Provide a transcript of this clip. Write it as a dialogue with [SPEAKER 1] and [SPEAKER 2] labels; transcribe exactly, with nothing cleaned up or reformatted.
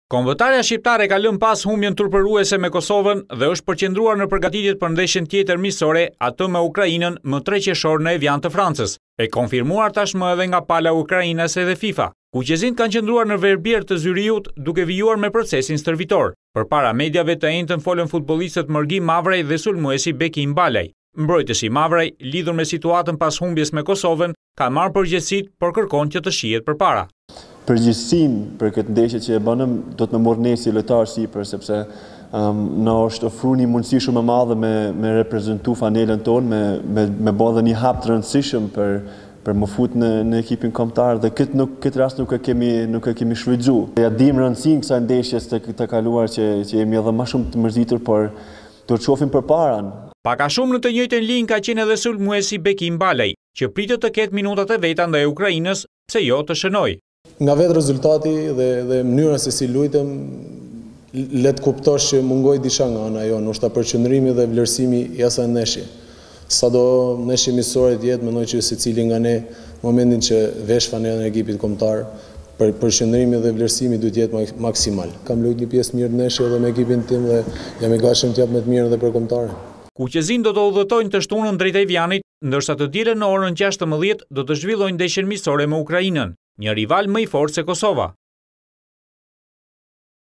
[SPEAKER 1] Kombëtarja shqiptare ka lënë pas humbjen turpëruese me Kosovën dhe është përqendruar në përgatitjet për ndeshjen tjetër miqësore, atë me Ukrainën më tre qershor në Evian të Francës, e konfirmuar tashmë edhe nga pala ukrainase dhe FIFA. Kuqezint kanë qëndruar në verbjer të zyriut duke vijuar me procesin stërvitor. Përpara mediave të enjtën folën futbollistët Mërgi Mavrej dhe sulmuesi Bekim Balej. Mbrojtësi Mavrej, lidhur me situatën pas humbjes me Kosovën, ka marrë përgjegjësitë, por kërkon që të shihet përpara.
[SPEAKER 2] Përgjegjësinë për këtë ndeshje që e bënëm do të më morë ne si lojtar sipër, sepse um, na është ofruar një mundësi shumë e madhe me me reprezentu fanelën tonë, me me me bë një hap të rëndësishëm për për më fut në në ekipin kombëtar dhe këtë nuk këtë rast nuk e kemi nuk e kemi shfrytzuar. Ja dim rëndësinë kësaj ndeshjes të të kaluar që që jemi edhe më shumë të mërzitur, por do të shohim përpara.
[SPEAKER 1] Pak a shumë në të njëjtën linjë ka qenë edhe sulmuesi Bekim Balej, që pritet të ketë minutat e veta ndaj Ukrainës, pse jo të shënojë.
[SPEAKER 3] Nga vetë rezultati dhe, dhe mënyra se si luajtëm, le të kuptosh që mungoj disha nga ana jonë, ndoshta përqendrimi dhe vlerësimi i asaj ndeshje. Sado ndeshje miqësore të jetë, mendoj që secili nga ne momentin që vesh fanelën e ekipit kombëtar, për përqendrimi dhe vlerësimi duhet të jetë maksimal. Kam luajtur një pjesë mirë ndeshje edhe me ekipin tim dhe jam i gatshëm të jap më të mirën edhe për kombëtarën.
[SPEAKER 1] Kuqezin do të udhëtojnë të shtunën drejt Evianit, ndërsa të dielën në orën gjashtëmbëdhjetë do të zhvillojnë ndeshjen miqësore me Ukrainën, një rival më i fortë se Kosova.